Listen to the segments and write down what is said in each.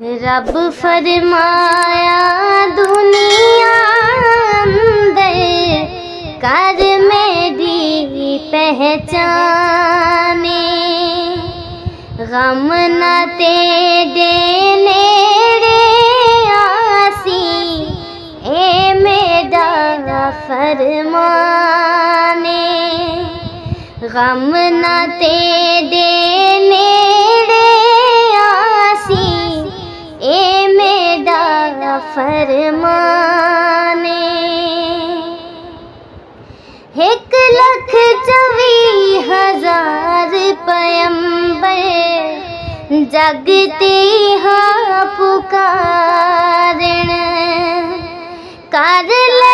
रब फरमाया दुनिया अंदर कर मेरी पहचाने, गम न तेरे नेड़े आसी ए मेरा फरमाने, गम न तेरे नेड़े आसी ए मेरा फरमाने। 1,24,000 पैगंबर जगते हाँ पुकारन, कर ले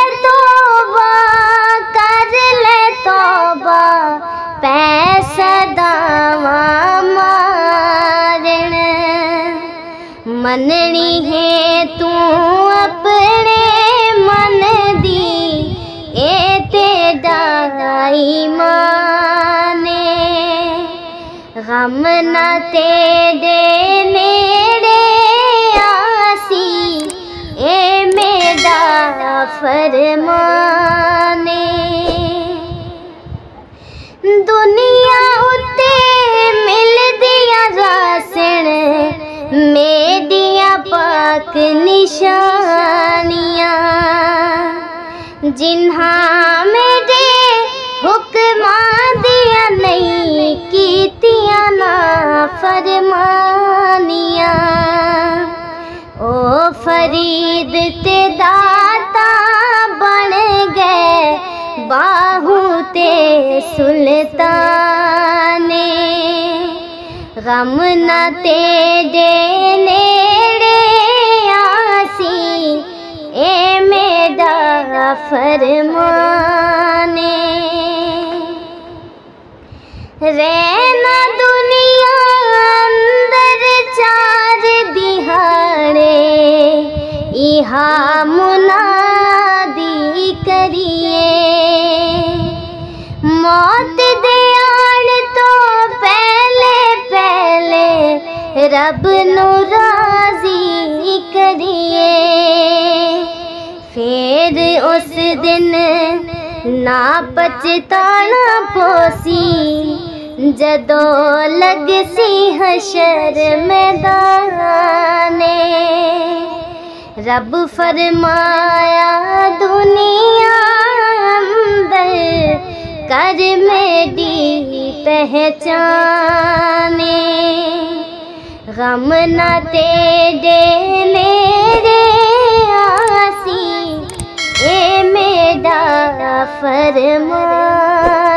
तौबा पैसा दावा मारन, मननी है तू अपने मन दी ए तेरा ईमाने, गम न तेरे नेड़े आसी ए मेरा फरमाने। दुनिया उत्ते मिल दिया रासण मेरिया पाक निशानियां, जिन्हा मेरे हुक्मा दिया नहीं कीतिया ना फरमानियां, ओ फरीद ते दाता बन गए बाहू ते सुल्ताने, गम न तेरे नेड़े आसी ए मेरा फरमाने। रहना दुनिया अंदर 4 दिहाड़े इहा मुनादी करिए, मौत दे आन तो पहले रब नू राजी करिए, फिर उस दिन ना पछताना पोसी जदों लगसी हशर मैदाने, रब फरमाया दुनिया अंदर कर मेरी पहचाने, गम न तेरे नेड़े आसी ए मेरा फरमान।